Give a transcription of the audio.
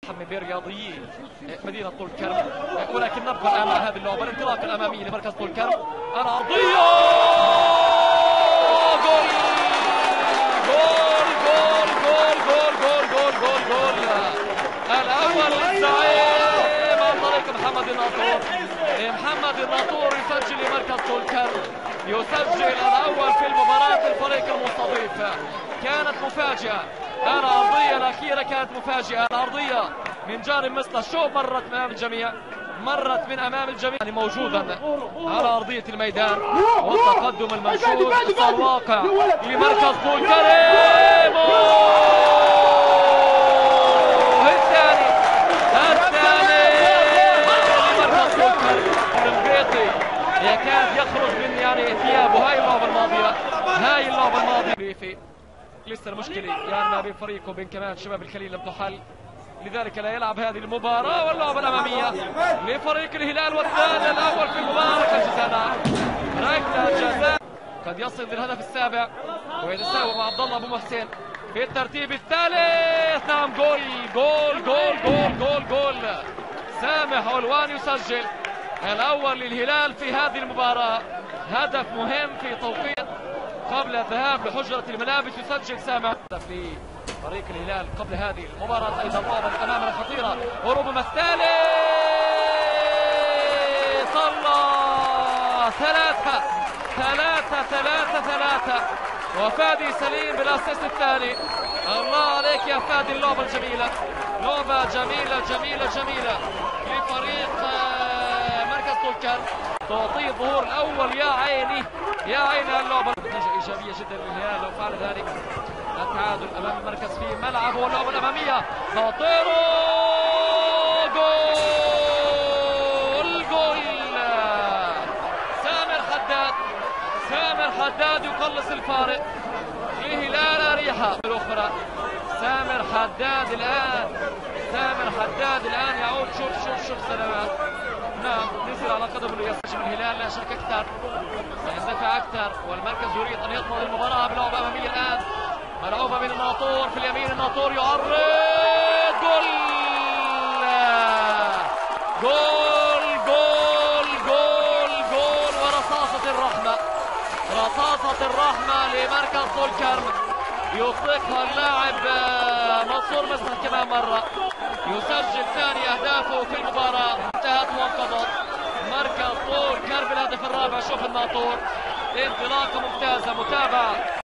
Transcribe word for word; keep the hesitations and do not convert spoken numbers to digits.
من رياضيين مدينة طول كرم، ولكن نبقى الآن مع هذه اللعبة. الانطلاق الأمامي لمركز طول كرم، العرضية جول جول جول جول جول جول جول جول جول الأول للزعيم عن طريق محمد الناطور. محمد الناطور يسجل لمركز طول كرم، يسجل الأول في المباراة للفريق المستضيف. كانت مفاجأة، العرضية الأخيرة كانت مفاجئة. العرضية من جانب مثل الشوب مرت من أمام الجميع، مرت من أمام الجميع، يعني موجودا على أرضية الميدان. والتقدم المنشود صار واقع لمركز طول كرم. الثاني الثاني لمركز طول كرم. البيطي يكاد يخرج من يعني ثيابه. هاي اللعبة الماضية، هاي اللعبة الماضية في لسه المشكلة يعني ما بين فريقه وبين كمان شباب الخليل لم تحل، لذلك لا يلعب هذه المباراة. واللعبة الأمامية لفريق الهلال والثاني الأول في المباراة. ركلة جزاء، ركلة جزاء قد يصل للهدف السابع ويتساوى مع عبد الله أبو محسن في الترتيب الثالث. نعم، جول جول جول جول جول جول سامح علوان يسجل الأول للهلال في هذه المباراة. هدف مهم في توقيت قبل الذهاب لحجرة الملابس، يسجل سامح في فريق الهلال قبل هذه المباراة. أيضا لعبة أمامنا خطيرة وربما الثالث. الله، ثلاثة ثلاثة ثلاثة ثلاثة وفادي سليم بالأسيست الثاني. الله عليك يا فادي، اللعبة الجميلة، لعبة جميلة جميلة جميلة لفريق مركز طول كرم، تعطيه الظهور الأول. يا عيني يا عيني، اللعبة نتيجة إيجابية جدا للهلال لو فعل ذلك. التعادل أمام المركز في ملعبه، واللعبة الأمامية خطيرة، جول جول سامر حداد. سامر حداد يقلص الفارق لهلال أريحة الأخرى. سامر حداد الآن، سامر حداد الآن يعود. شوف شوف شوف سلامات، نعم نزل على قدمه ليسجل من الهلال، لا شك أكثر سيندفع أكثر، والمركز يريد أن يضمن المباراة بلعبة أمامية الآن. ملعوبة من الناطور في اليمين، الناطور يعرض، جول جول جول جول جول ورصاصة الرحمة، رصاصة الرحمة لمركز طول كرم، يطلقها اللاعب منصور مسعد كمان مرة، يسجل ثاني أهدافه في المباراة. انتهت وانقضت مركز طول كرم بالهدف الرابع. شوف الناطور، انطلاقة ممتازة، متابعة